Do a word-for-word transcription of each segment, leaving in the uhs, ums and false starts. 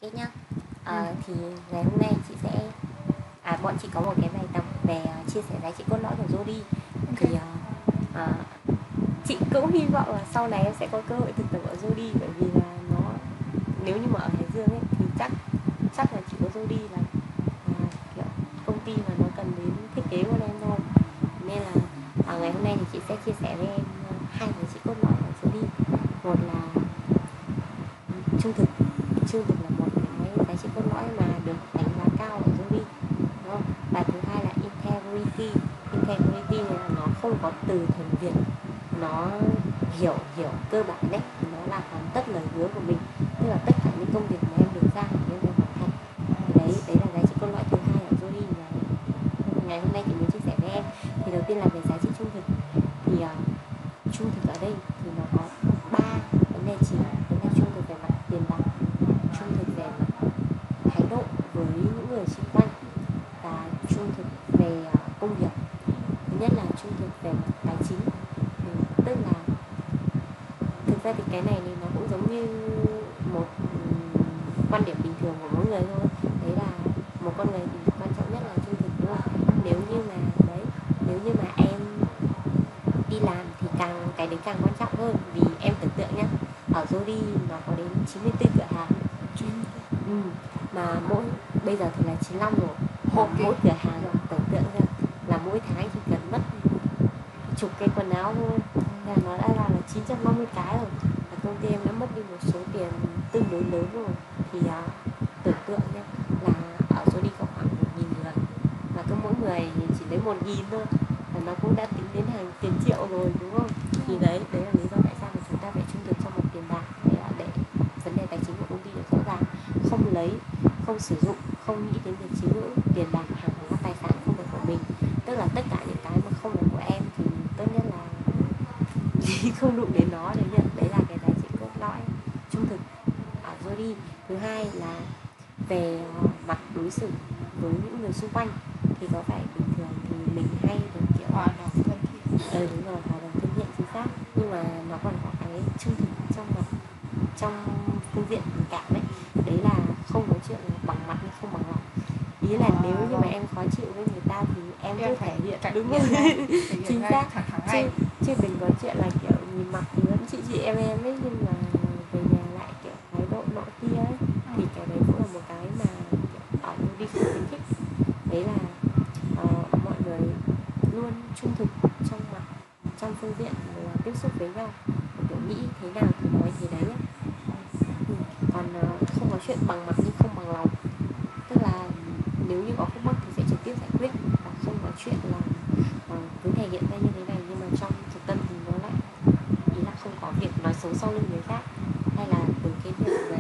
Ok nhá. Ừ. Ờ, thì ngày hôm nay chị sẽ à bọn chị có một cái bài tập về uh, chia sẻ giá trị cốt lõi của Jody. Ok. Thì uh, uh, chị cũng hy vọng là sau này em sẽ có cơ hội thực tập ở Jody, bởi vì là nó nếu như mà ở Hải Dương ấy thì chắc chắc là chỉ có Jody là uh, kiểu công ty mà nó cần đến thiết kế của em thôi. Nên là uh, ngày hôm nay thì chị sẽ chia sẻ với em uh, hai giá trị cốt lõi của Jody. Một là trung thực. Trung thực là một cái giá trị cốt lõi mà được đánh giá cao ở Jody, đúng không? Và thứ hai là integrity. Integrity là nó không có từ thuần Việt, nó hiểu hiểu cơ bản đấy, nó là hoàn tất lời hứa của mình, tức là tất cả những công việc mà em được giao thì em phải hoàn thành. Thì đấy đấy là giá trị cốt lõi thứ hai ở Jody mà ngày hôm nay chị muốn chia sẻ với em. Thì đầu tiên là về giá trị trung thực. Thì uh, trung thực ở đây thì nó có ba vấn đề chính. Đó là trung thực về mặt tiền bạc, trung thực về mặt thái độ với những người xung quanh, và trung thực về uh, công việc. Thứ nhất là trung thực về mặt tài chính. Ừ, tức là thực ra thì cái này thì nó cũng giống như một um, quan điểm bình thường của mỗi người thôi. Đấy là một con người thì quan trọng nhất là trung thực, đúng không? Nếu như mà đấy nếu như mà em đi làm thì càng cái đấy càng quan trọng hơn. Vì em tưởng tượng nhá, ở Jody nó có đến chín mươi tư cửa hàng. Ừ. Mà mỗi bây giờ thì là chín mươi lăm rồi. Một mỗi cửa hàng rồi, tưởng tượng ra là mỗi tháng chỉ cần mất chục cái quần áo thôi là nó đã là, là chín trăm năm mươi cái rồi. Và công ty em đã mất đi một số tiền tương đối lớn rồi. Thì uh, tưởng tượng nhé, là ở Jody có khoảng một nghìn người, và cứ mỗi người chỉ lấy một nghìn thôi và nó cũng đã tính đến hàng tiền triệu rồi, đúng không? Thì đấy đấy là lý do tại sao mà chúng ta phải trung thực trong một tiền bạc, để, để vấn đề tài chính của công ty được rõ ràng, không lấy, không sử dụng, không nghĩ đến việc chiếm hữu tiền bạc, hàng hóa, tài sản không phải của mình. Tức là tất cả những cái mà không phải của em thì tốt nhất là không đụng đến nó. Đấy, nhận đấy là cái giá trị cốt lõi trung thực ở Jody. Thứ hai là về uh, mặt đối xử với những người xung quanh. Thì có phải bình thường thì mình hay được kiểu Hòa đồng thân thiện. Ừ đúng rồi, hòa đồng thân thiện, chính xác. Nhưng mà nó còn có cái trung thực trong mặt trong phương diện tình cảm đấy. Đấy là không nói chuyện là bằng mặt nhưng không bằng lòng. Ý là à, nếu như mà em khó chịu với người ta thì em cứ thể hiện, đúng không? Chính xác. Chứ, chứ đừng có chuyện là kiểu nhìn mặt thì vẫn chị chị em em ấy, nhưng mà về nhà lại kiểu thái độ nọ kia ấy. Thì cái đấy cũng là một cái mà kiểu ở đi không khuyến khích. Đấy là uh, mọi người luôn trung thực trong mặt trong phương diện là tiếp xúc với nhau, kiểu nghĩ thế nào thì nói thế đấy ấy. Ừ. Còn uh, không có chuyện bằng mặt nhưng không bằng lòng. Tức là nếu như có khúc mắc thì sẽ trực tiếp giải quyết, và không có chuyện là uh, cứ thể hiện ra như thế này nhưng mà trong thực tâm thì nó lại, ý là không có việc nói xấu sau lưng người khác. Hay là từ cái việc về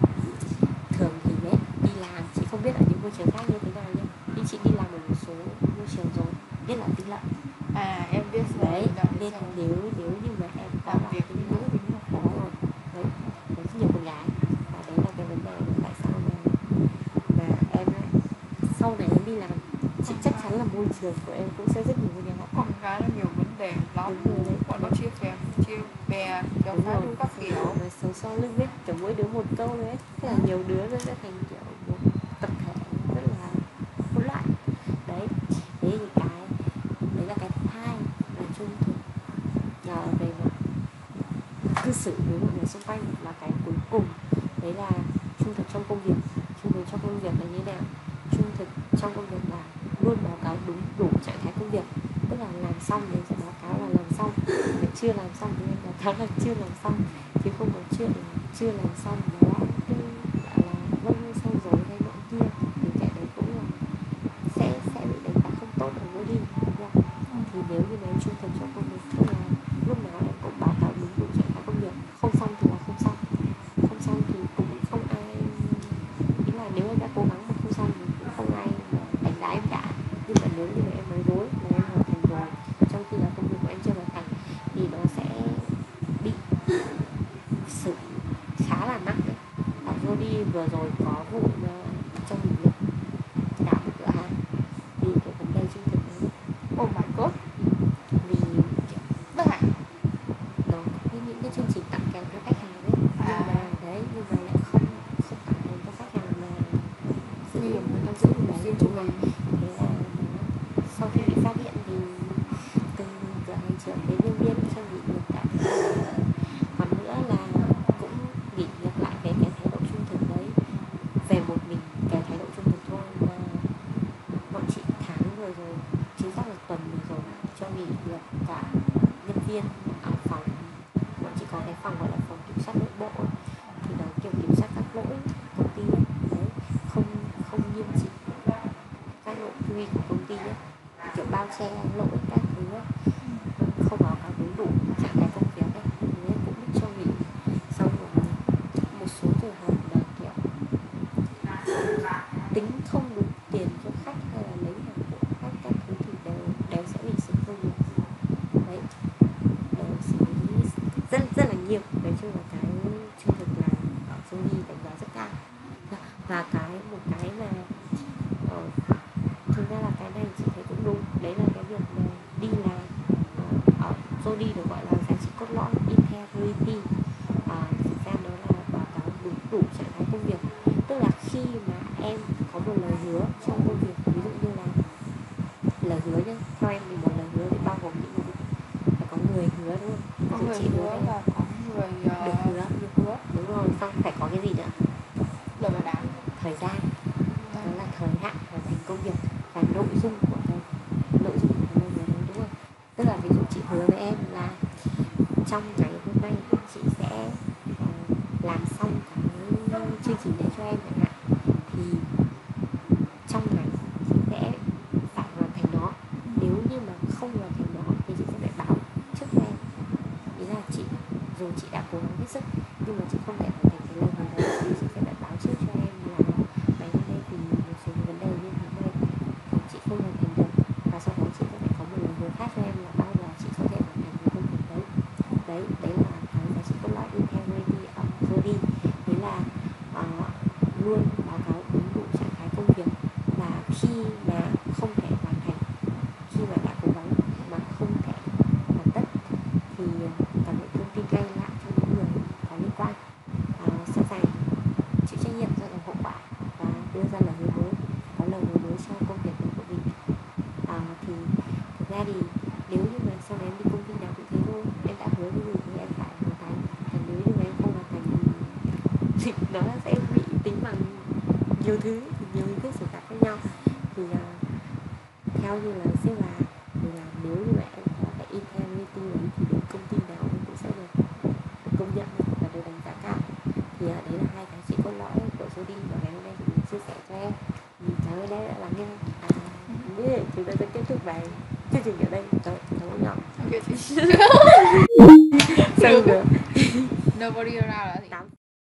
thường thì ấy, đi làm, chị không biết ở những môi trường khác như thế nào nhé, nhưng chị đi làm ở một số môi trường rồi, biết là tỷ lệ. À em biết đấy, nên nếu nếu như mà em có làm là việc với nữ với nữ đúng rồi, đấy, có rất nhiều con gái, và đấy là cái vấn đề tại sao mà mà em lại sau này em đi làm, chị chắc chắn là môi trường của em cũng sẽ rất nhiều con gái. Con gái nó nhiều vấn đề lắm, bọn nó chia bè chia bè kéo phá đu các kiểu, nói xấu sau lưng ấy, kiểu mỗi đứa một câu đấy, thế là nhiều đứa nó sẽ thành kiểu một tập thể rất là hỗn loạn. Đấy, đấy thì cái đấy là cái thứ hai là trung thực là về mặt cư xử với mọi người xung quanh. Và cái cuối cùng đấy là trung thực trong công việc. Trung thực trong công việc là như thế nào? Trung thực trong công việc là luôn báo cáo đúng đủ trạng thái công việc, tức là làm xong thì sẽ báo cáo là làm xong, mà chưa làm xong thì báo cáo là chưa làm xong, chứ không có chuyện là chưa làm xong nó cứ bảo là vâng xong rồi hay nọ kia, thì cái đấy cũng là sẽ sẽ bị đánh giá không tốt ở Jody, đúng không? Thì nếu như mà em trung thực trong công việc, tức là lúc nào em cũng báo cáo đúng đủ trạng thái công việc, không xong thì là không xong, không xong thì cũng không ai, ý là nếu em đã cố gắng mà không xong thì cũng không ai mà đánh giá em cả. Nhưng mà nếu như mà em nói dối là em hoàn thành rồi trong khi là công việc của em chưa hoàn thành thì nó sẽ bị xử khá là nặng đấy. Ở Jody vừa rồi có vụ trong nghỉ việc cả một cửa hàng vì cái vấn đề trung thực đấy. Oh my god. Vì kiểu Tất hả? nó có những cái chương trình tặng kèm cho khách hàng đấy, nhưng mà đấy nhưng mà lại không không tặng kèm cho khách đúng rồi. Thế là sau khi bị phát hiện thì từ cửa hàng trưởng đến nhân viên cho nghỉ việc cả. Còn nữa là cũng nghỉ việc lại về cái thái độ trung thực đấy, về một mình cái thái độ trung thực thôi. Mà bọn chị tháng vừa rồi, chính xác là tuần vừa rồi cho nghỉ việc cả nhân viên ở phòng. Bọn chị có cái phòng gọi là phòng kiểm soát nội bộ ấy. Thì nó kiểu kiểm soát các lỗi công ty ấy. Đấy, không không nghiêm chỉnh các nội quy của công ty ấy, kiểu bao che lỗi các thứ ấy, không báo cáo đúng đủ trạng thái công việc ấy, nên cũng cho nghỉ. Xong rồi một số trường hợp là kiểu tính không đủ tiền cho khách hay là lấy hàng của khách các thứ thì đều đều sẽ bị xử công việc. Đấy, đều xử lý rất rất là nhiều. Nói chung là cái trung thực là ở Sony đánh giá rất cao. Và cái một cái mà ờ, thực ra là cái này chị thấy cũng đúng, đấy là cái việc mà đi làm uh, ở Sony được gọi là giá trị cốt lõi integrity. Uh, thực ra đó là báo cáo đúng đủ trạng thái công việc. Tức là khi mà em có một lời hứa trong công việc, ví dụ như là lời hứa nhá, theo em thì một lời hứa thì bao gồm những gì? Phải có người hứa đúng không? Có người hứa và có người uh, được hứa. được hứa. Đúng rồi, xong phải có cái gì nữa? Lời bảo đảm. Thời gian, đó là thời hạn hoàn thành công việc và nội dung của cái nội dung của cái lời hứa đấy, đúng không? Tức là ví dụ chị hứa với em là trong ngày hôm nay chị sẽ uh, làm xong cái chương trình đấy cho em chẳng hạn, thì trong ngày chị sẽ phải hoàn thành nó. Nếu như mà không hoàn thành nó thì chị sẽ phải báo trước cho em. Ý là chị dù chị đã cố gắng hết sức nhưng mà chị không thể hoàn thành cái lời hứa đấy thì chị sẽ phải báo trước cho em là ngày hôm nay vì một số vấn đề như thế này chị không hoàn thành được, và sau đó chị sẽ phải có một lời hứa khác cho em là bao giờ chị có thể hoàn thành cái công việc đấy. Đấy, đấy là cái giá trị cốt lõi integrity ở Jody. Đấy là uh, luôn báo cáo đúng đủ trạng thái công việc, và khi mà không thể hoàn thành, khi mà đã cố gắng mà không thể hoàn tất thì cần phải thông tin ngay lại cho những người có liên quan, uh, sẵn sàng chịu trách nhiệm cho hậu quả và đưa ra lời hứa mới, có lời hứa mới cho công việc của mình. Uh, thì thực ra thì nếu như mà sau này em đi công ty nào cũng thế thôi, em đã hứa cái gì thì em phải hoàn thành. Còn nếu như mà em không hoàn thành thì nó sẽ bị tính bằng nhiều thứ, nhiều hình thức xử phạt khác nhau. Thì uh, theo như là sếp là thì là nếu như mà em có cái integrity đấy thì đến công ty nào em cũng sẽ được, được công nhận và được đánh giá cao. Thì uh, đấy là hai giá trị cốt lõi của Jody và ngày hôm nay thì mình chia sẻ cho em. Cảm ơn em đã lắng nghe. À, biết chúng ta sẽ kết thúc bài chương trình ở đây. Trời, cháu nhỏ. Ok chị. Xong rồi. Nobody around us.